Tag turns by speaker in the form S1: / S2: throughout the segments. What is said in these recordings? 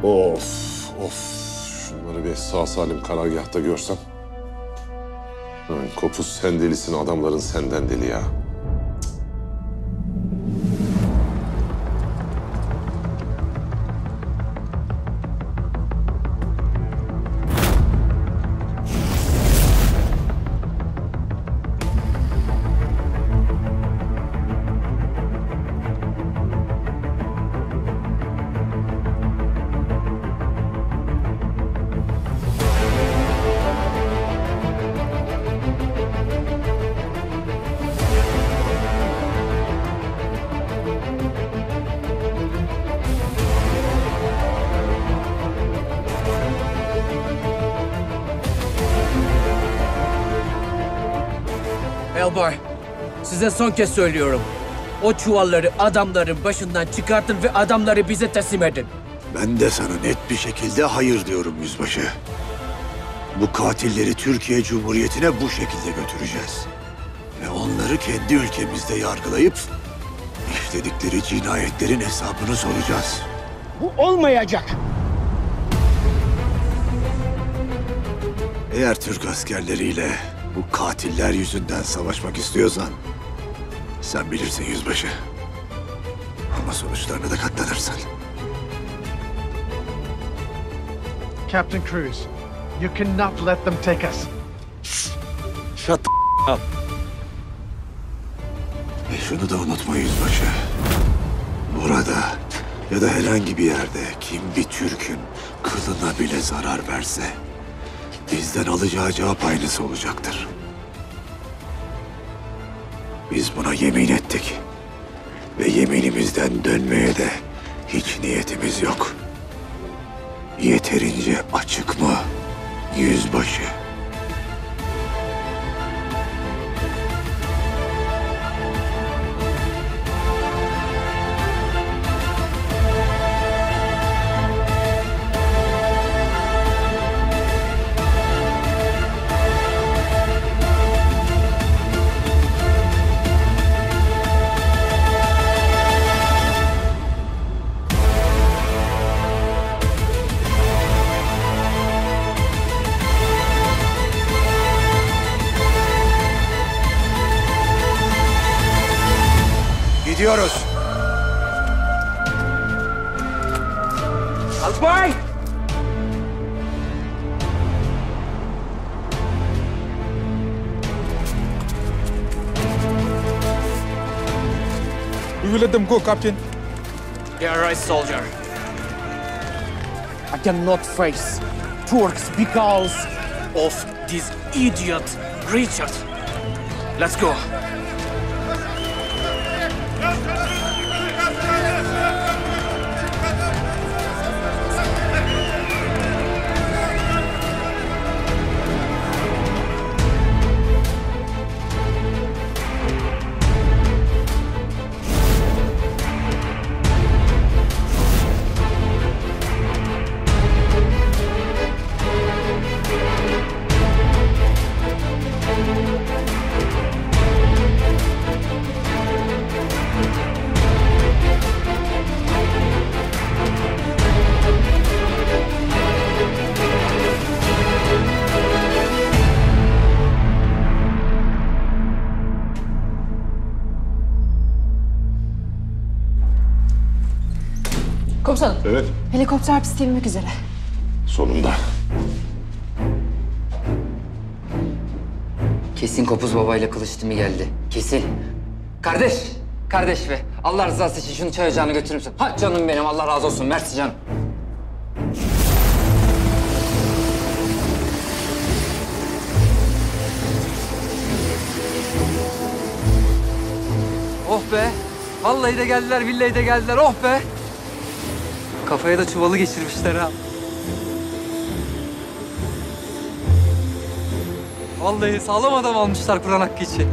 S1: Of, of. Şunları bir sağ salim karargâhta görsem. Kopuz sen delisin, adamların senden deli ya.
S2: Elbay, size son kez söylüyorum. O çuvalları adamların başından çıkartın ve adamları bize teslim edin.
S3: Ben de sana net bir şekilde hayır diyorum yüzbaşı. Bu katilleri Türkiye Cumhuriyeti'ne bu şekilde götüreceğiz. Ve onları kendi ülkemizde yargılayıp işledikleri cinayetlerin hesabını soracağız.
S4: Bu olmayacak.
S3: Eğer Türk askerleriyle bu katiller yüzünden savaşmak istiyorsan sen bilirsin yüzbaşı. Ama sonuçlarına da katlanırsın.
S5: Captain Cruz, you cannot let them take us.
S1: Shut the up.
S3: Ve şunu da unutma yüzbaşı. Burada ya da herhangi bir yerde kim bir Türk'ün kılına bile zarar verse bizden alacağı cevap aynısı olacaktır. Biz buna yemin ettik. Ve yeminimizden dönmeye de hiç niyetimiz yok. Yeterince açık mı yüzbaşı? Gidiyoruz.
S2: Albay!
S6: We will let them go, Captain.
S2: You're right, soldier. I cannot face Turks because of this idiot Richard. Let's go.
S7: Komutanım.
S1: Evet.
S7: Helikopter piste inmek üzere.
S1: Sonunda.
S8: Kesin Kopuz babayla kılıç timi geldi. Kesin. Kardeş. Kardeş be. Allah rızası için şunu çay ocağına götürür müsün? Ha canım benim, Allah razı olsun. Mersi canım.
S9: Oh be. Vallahi de geldiler, billahi de geldiler. Oh be. Kafaya da çuvalı geçirmişler ha. Vallahi sağlam adam almışlar Kur'an hakkı için.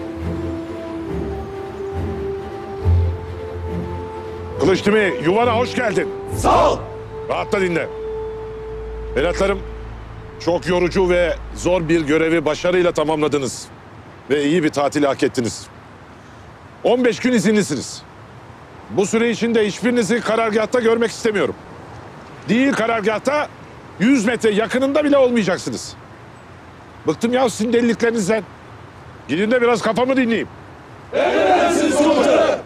S1: Kılıç Timi, yuvana hoş geldin.
S3: Sağ ol.
S1: Rahatla dinle. Evlatlarım, çok yorucu ve zor bir görevi başarıyla tamamladınız. Ve iyi bir tatil hak ettiniz. 15 gün izinlisiniz. Bu süre içinde hiçbirinizi karargâhta görmek istemiyorum. Değil karargahta 100 metre yakınında bile olmayacaksınız. Bıktım ya sizin deliliklerinizden. Gidin de biraz kafamı dinleyeyim. Emredersiniz komutanım.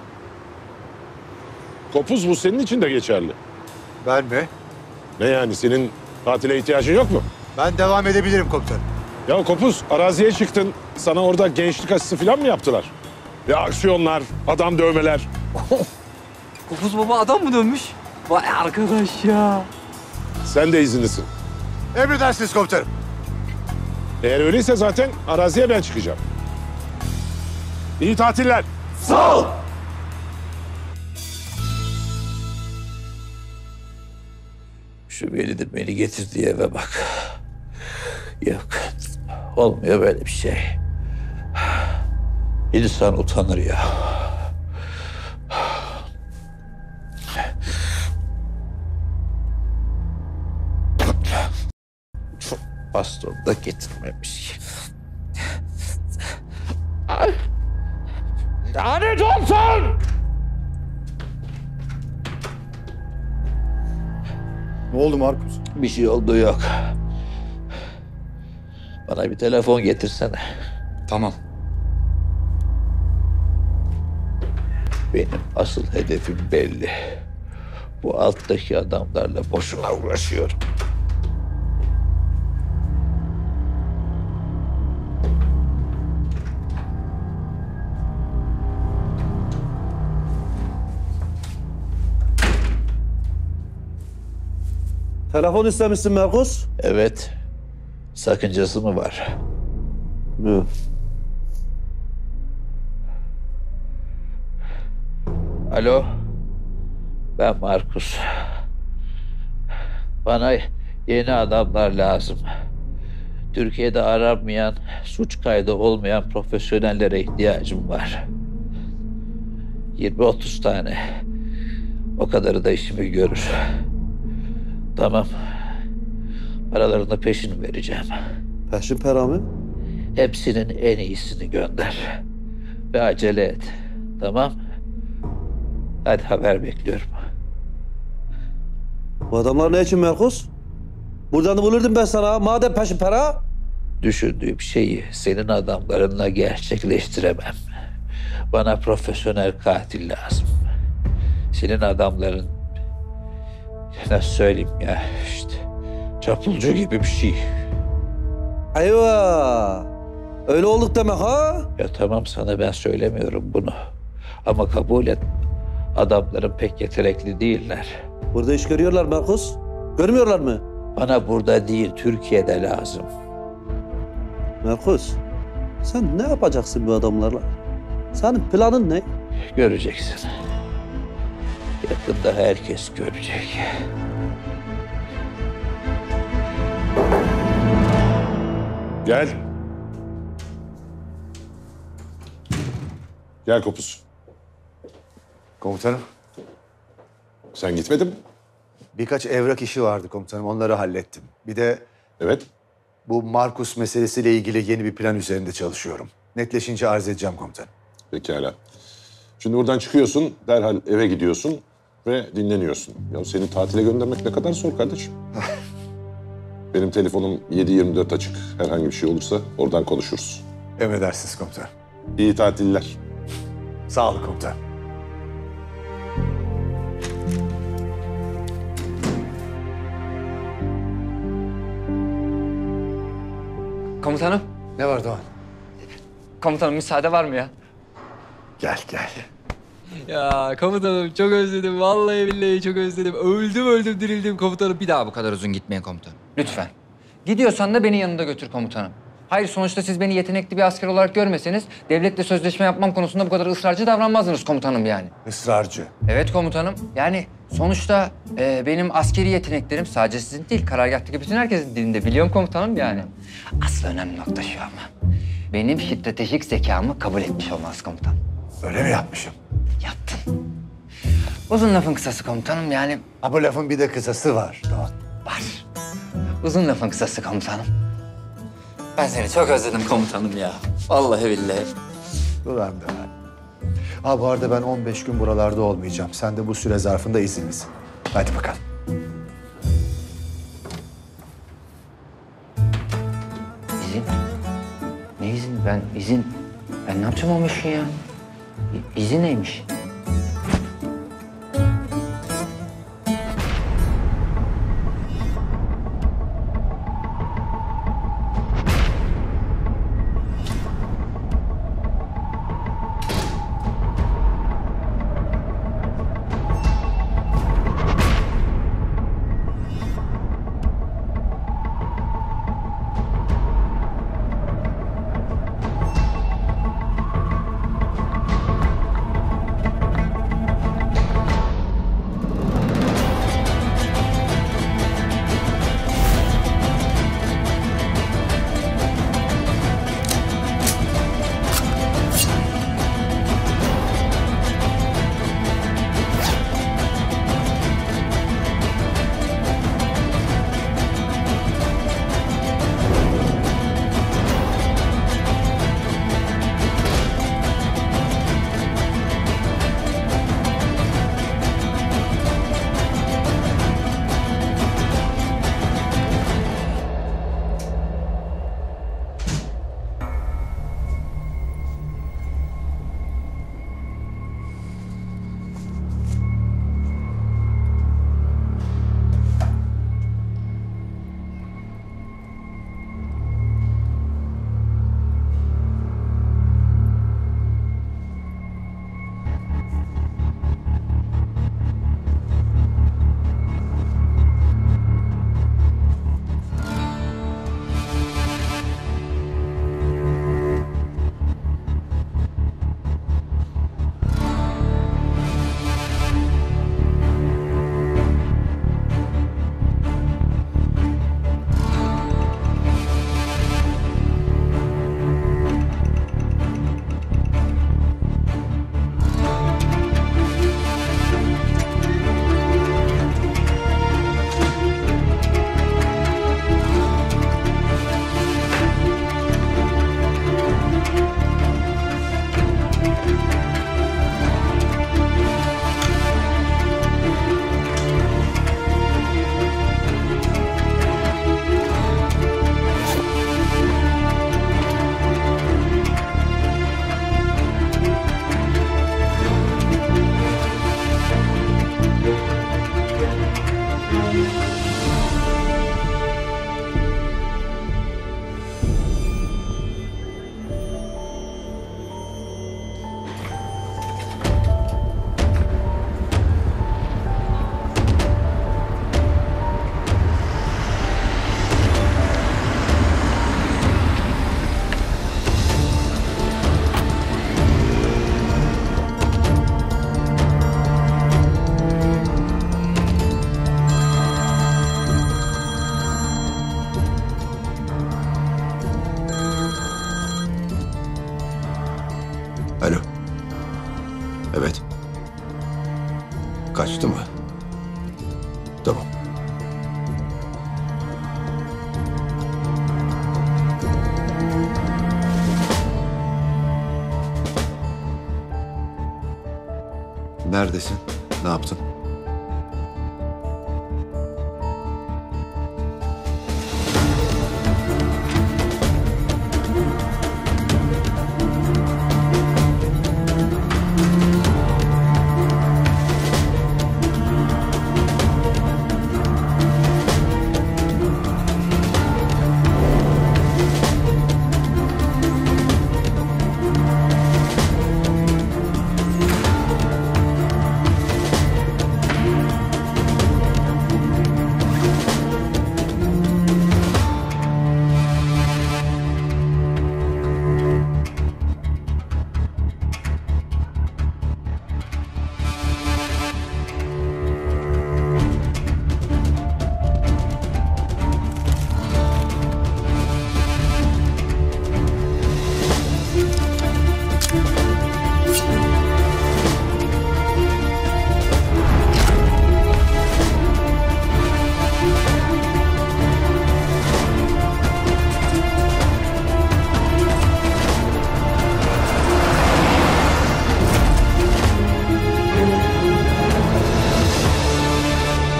S1: Kopuz bu senin için de geçerli.
S3: Ben mi?
S1: Ne yani senin tatile ihtiyacın yok mu?
S3: Ben devam edebilirim komutanım.
S1: Ya Kopuz araziye çıktın. Sana orada gençlik aşısı falan mı yaptılar? Ya aksiyonlar, adam dövmeler.
S9: Kopuz baba adam mı dönmüş? Vay arkadaş ya.
S1: Sen de izinlisin.
S3: Emredersiniz komutanım.
S1: Eğer öyleyse zaten araziye ben çıkacağım. İyi tatiller.
S3: Sağ ol.
S4: Şu Veli'dir beni getirdiği eve bak. Yok, olmuyor böyle bir şey. İnsan utanır ya. Baston da getirmemiş. Lanet olsun!
S3: Ne oldu Markus?
S4: Bir şey oldu yok. Bana bir telefon getirsene.
S8: Tamam.
S4: Benim asıl hedefim belli. Bu alttaki adamlarla boşuna uğraşıyorum.
S6: Telefon istemişsin Markus.
S4: Evet. Sakıncası mı var?
S6: Yok.
S4: Alo. Ben Markus. Bana yeni adamlar lazım. Türkiye'de aranmayan, suç kaydı olmayan profesyonellere ihtiyacım var. 20-30 tane. O kadarı da işimi görür. Tamam. Paralarını peşin vereceğim.
S6: Peşin para mı?
S4: Hepsinin en iyisini gönder. Ve acele et. Tamam? Hadi haber bekliyorum.
S6: Bu adamlar ne için Markus? Buradan da bulurdum ben sana. Madem peşin para.
S4: Düşündüğüm şeyi senin adamlarınla gerçekleştiremem. Bana profesyonel katil lazım. Senin adamların... Nasıl söyleyeyim ya işte... Çapulcu gibi bir şey.
S6: Eyvah. Öyle olduk demek ha?
S4: Ya tamam sana ben söylemiyorum bunu. Ama kabul et. Adamların pek yetenekli değiller.
S6: Burada iş görüyorlar Markus. Görmüyorlar mı?
S4: Bana burada değil Türkiye'de lazım.
S6: Markus. Sen ne yapacaksın bu adamlarla? Senin planın ne?
S4: Göreceksin. Yakında herkes görecek.
S1: Gel. Gel Kopuz.
S3: Komutanım,
S1: Sen gitmedin mi?
S3: birkaç evrak işi vardı komutanım. Onları hallettim. Bir de
S1: Evet.
S3: bu Markus meselesiyle ilgili yeni bir plan üzerinde çalışıyorum. Netleşince arz edeceğim komutanım.
S1: Pekala. Şimdi buradan çıkıyorsun, derhal eve gidiyorsun ve dinleniyorsun. Ya seni tatile göndermek ne kadar zor kardeşim. Benim telefonum 7/24 açık. Herhangi bir şey olursa oradan konuşuruz.
S3: Emredersiniz komutanım.
S1: İyi tatiller.
S3: Sağ olun komutanım.
S8: Komutanım.
S3: Ne var Doğan?
S8: Komutanım müsaade var mı ya?
S3: Gel gel.
S9: Ya komutanım çok özledim. Vallahi billahi çok özledim. Öldüm dirildim komutanım. Bir daha bu kadar uzun gitmeyin komutanım.
S8: Lütfen. Gidiyorsan da beni yanında götür komutanım. Hayır sonuçta siz beni yetenekli bir asker olarak görmeseniz devletle sözleşme yapmam konusunda bu kadar ısrarcı davranmazdınız komutanım yani.
S3: Israrcı.
S8: Evet komutanım. Yani sonuçta benim askeri yeteneklerim sadece sizin değil, karargahtaki bütün herkesin dilinde biliyorum komutanım yani. Asıl önemli nokta şu ama. Benim stratejik zekamı kabul etmiş olmaz komutanım.
S3: Öyle mi yapmışım?
S8: Yaptın. Uzun lafın kısası komutanım yani
S3: Ha bu lafın bir de kısası var Doğan.
S8: var. Uzun lafın kısası komutanım. Ben seni çok özledim komutanım ya. Vallahi billahi.
S3: Ulan Doğan. Ha bu arada ben 15 gün buralarda olmayacağım. Sen de bu süre zarfında izinlisin. Hadi bakalım.
S8: İzin? Ne izin? Ben ne yapacağım o işi ya? İzin neymiş?
S3: Alo. Evet. Kaçtı mı? Tamam. Neredesin? Ne yaptın?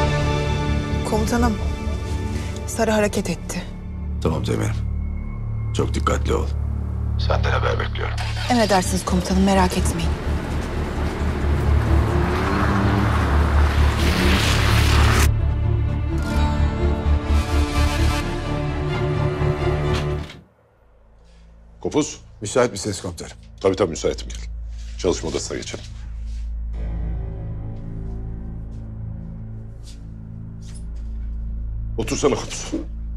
S10: Komutanım, Sarı hareket etti.
S3: Tamam Teğmenim. Çok dikkatli ol. Senden haber bekliyorum.
S7: Emredersiniz komutanım, merak etmeyin.
S1: Kopuz.
S3: Müsait misiniz komutanım?
S1: Tabii müsaitim, gel. Çalışma odasına geçelim. Otursana Kopuz.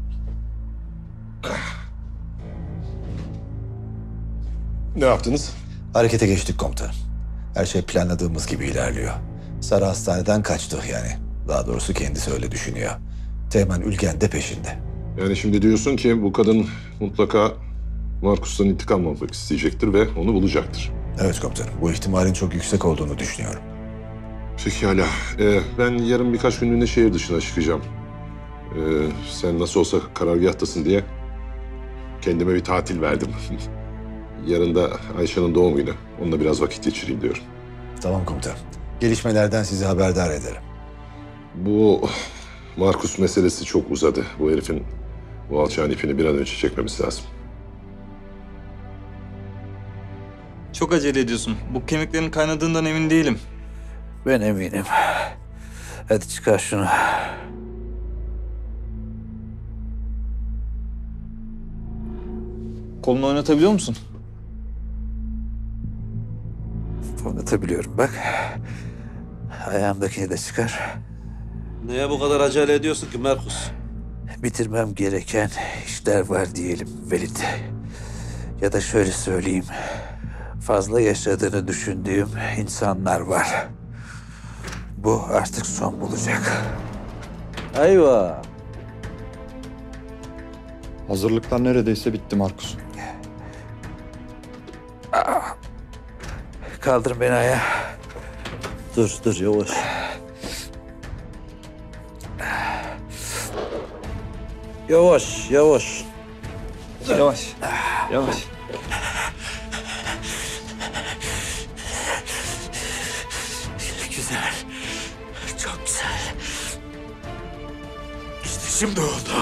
S1: Ne yaptınız?
S10: Harekete geçtik komutanım. Her şey planladığımız gibi ilerliyor. Sarı hastaneden kaçtık yani. Daha doğrusu kendisi öyle düşünüyor. Teğmen Ülgen de peşinde.
S1: Yani şimdi diyorsun ki bu kadın mutlaka Markus'tan intikam almak isteyecektir ve onu bulacaktır.
S10: Evet komutanım. Bu ihtimalin çok yüksek olduğunu düşünüyorum.
S1: Pekala. Ben yarın birkaç günlüğüne şehir dışına çıkacağım. Sen nasıl olsa karargâhtasın diye kendime bir tatil verdim. Yarın da Ayşe'nin doğumuyla onunla biraz vakit geçireyim diyorum.
S10: Tamam komutanım. Gelişmelerden sizi haberdar ederim.
S1: Bu Markus meselesi çok uzadı. Bu herifin bu alçağın ipini bir an önce çekmemiz lazım.
S11: Çok acele ediyorsun. Bu kemiklerin kaynadığından emin değilim.
S4: Ben eminim. Hadi çıkar şunu.
S11: Kolunu oynatabiliyor musun?
S4: Oynatabiliyorum bak. Ayağımdakini de çıkar.
S6: Neye bu kadar acele ediyorsun ki Markus?
S4: Bitirmem gereken işler var diyelim Velit. Ya da şöyle söyleyeyim. Fazla yaşadığını düşündüğüm insanlar var. Bu artık son bulacak.
S6: Eyvah.
S11: Hazırlıklar neredeyse bitti Markus.
S4: Kaldır beni ayağa.
S6: Dur yavaş. Yavaş.
S11: Yavaş.
S4: Güzel. Çok güzel. İşte şimdi oldu.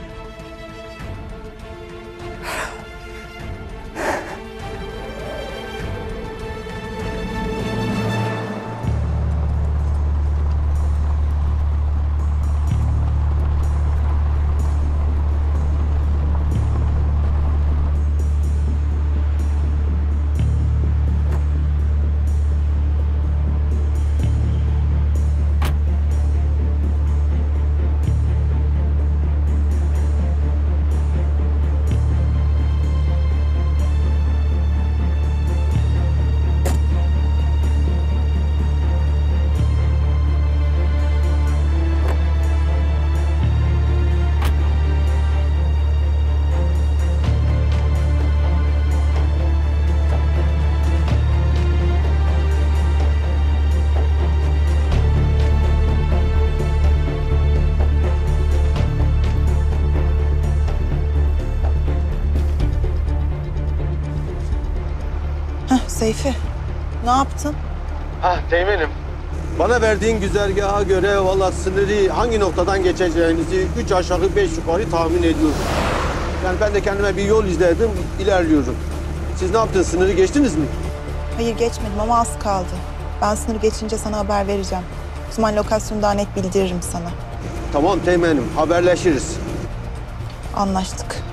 S7: Seyfi, ne yaptın?
S5: Teğmenim.
S6: Bana verdiğin güzergaha göre valla sınırı hangi noktadan geçeceğinizi 3 aşağı 5 yukarı tahmin ediyorum. Yani ben de kendime bir yol izledim, ilerliyorum. Siz ne yaptınız? Sınırı geçtiniz mi?
S7: Hayır geçmedim ama az kaldı. Ben sınırı geçince sana haber vereceğim. O zaman lokasyonu daha net bildiririm sana.
S6: Tamam teğmenim, haberleşiriz.
S7: Anlaştık.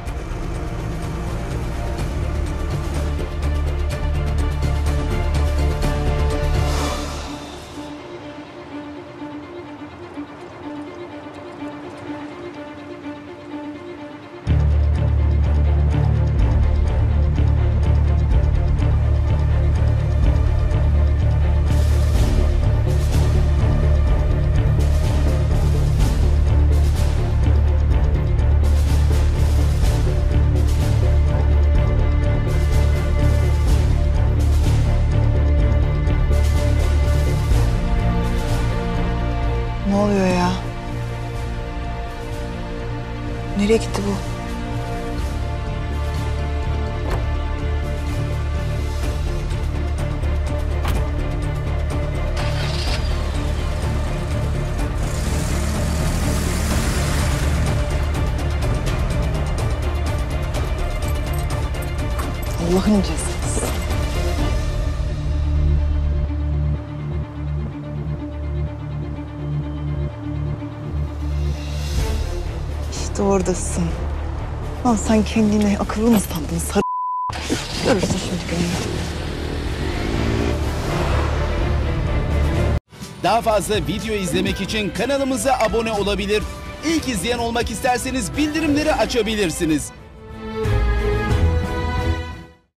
S7: Ne oluyor ya? Nereye gitti bu? Allah'ın cezası. İşte oradasın. Lan sen kendini akıllı mı sandın sarı? Görürsün şimdi gününü.
S12: Daha fazla video izlemek için kanalımıza abone olabilir. İlk izleyen olmak isterseniz bildirimleri açabilirsiniz.